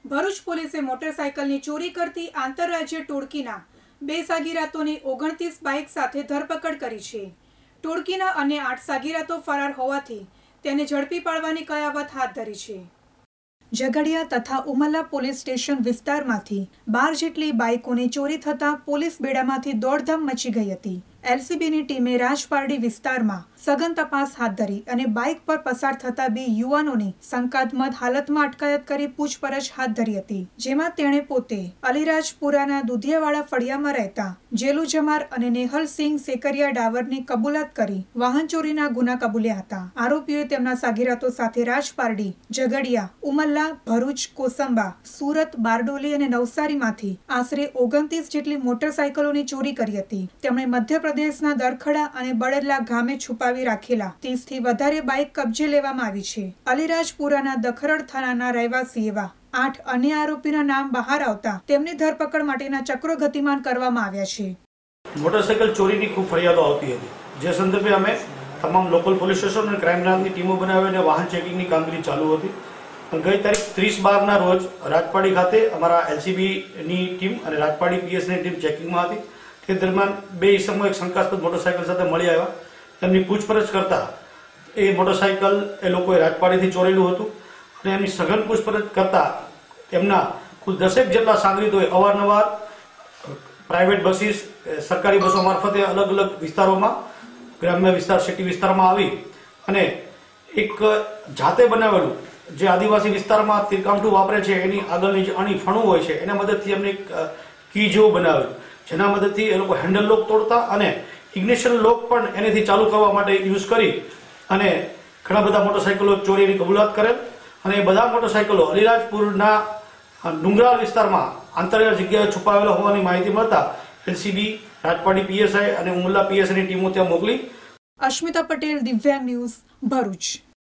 ભરૂચ પોલીસે મોટરસાયકલની ચોરી કરતી આંતરરાજ્ય ટોળકીના 2 સાગીરાતોની 29 બાઇક સાથે ધરપકડ કરી છે। ટોળકીના અન્ય 8 સાગીરાતો ફરાર હોવાથી તેને ઝડપી પાડવાની કયાવત હાથ ધરી છે। ઝઘડિયા તથા ઉમલ્લા પોલીસ સ્ટેશન વિસ્તારમાંથી 12 જેટલી બાઇકોની ચોરી થતાં પોલીસ બેડામાંથી દોડધામ મચી ગઈ હતી। એલસીબીની ટીમે રાજપારડી વિસ્તારમાં સઘન તપાસ હાથ ધરી અને બાઇક પર પસાર થતા 2 યુવાનોની શંકાસ્પદ હાલતમાં અટકાયત કરી પૂછપરછ હાથ ધરી હતી, જેમાં તેણે પોતે અલીરાજપુરાના દુધિયાવાડા ફળિયામાં રહેતા જેલુ જમાર અને નેહલસિંહ સેકરિયા ડાવરની કબૂલાત કરી વાહન ચોરીના ગુના કબૂલ્યા હતા। આરોપીઓએ તેમના સાગીરાતો સાથે રાજપારડી, ઝઘડિયા, ઉમલ્લા, ભરૂચ, કોસંબા, સુરત, બારડોલી અને નવસારીમાંથી આશરે 29 જેટલી મોટરસાયકલોની ચોરી કરી હતી। તેમણે મધ્યપ્રદેશના દરખડા અને બળદલા ગામે છુપાવી રાખેલા 30 થી વધારે બાઇક કબજે લેવામાં આવી છે। અલીરાજપુરાના દખરડ થાનાના રહેવાસી એવા 8 અન્ય આરોપીના નામ બહાર આવતા તેમની ધરપકડ માટેના ચક્રો ગતિમાન કરવામાં આવ્યા છે। મોટરસાયકલ ચોરીની ખૂબ ફરિયાદો આવતી હતી, જે સંદર્ભે અમે તમામ લોકલ પોલીસ સ્ટેશન અને ક્રાઇમ બ્રાન્ચની ટીમો બનાવીને વાહન ચેકિંગની કામગીરી ચાલુ હતી। ગઈ તારીખ 30/12ના રોજ રાજપાડી ખાતે અમારા એલસીબીની ટીમ અને રાજપાડી પીએસની ટીમ ચેકિંગમાં હતી। તે દરમિયાન 2 ઇસમો એક શંકાસ્પદ મોટરસાયકલ સાથે મળી આવ્યા। તેમની પૂછપરછ કરતા એ મોટરસાયકલ એ લોકોએ રાજપાડીથી ચોરેલું હતું અને એમની સઘન પૂછપરછ કરતા એમના કુલ 10 જેટલા સાગરીતોએ અવારનવાર પ્રાઇવેટ બસીસ, સરકારી બસો મારફતે અલગ અલગ વિસ્તારોમાં, ગ્રામ્ય વિસ્તાર, સિટી વિસ્તારમાં આવી અને એક જાતે બનાવેલું જે આદિવાસી વિસ્તારમાં તીરકામઠું વાપરે છે એની આગળની જે અણી ફણું હોય છે એના મદદથી એમને એક કી જેવું બનાવેલું, જેના મદદથી એ લોકો હેન્ડલ લોક તોડતા અને ઇગ્નિશન લોક પણ એનેથી ચાલુ કરવા માટે યુઝ કરી અને ઘણા બધા મોટરસાયકલો ચોરીની કબૂલાત કરેલ અને એ બધા મોટરસાયકલો અલીરાજપુરના ડુંગરાળ વિસ્તારમાં આંતરિક જગ્યાએ છુપાવેલા હોવાની માહિતી મળતા એલસીબી, રાજપાડી પીએસઆઈ અને ઉમલ્લા પીએસઆઈની ટીમો ત્યાં મોકલી। અશ્મિતા પટેલ, દિવ્યાંગ ન્યૂઝ, ભરૂચ।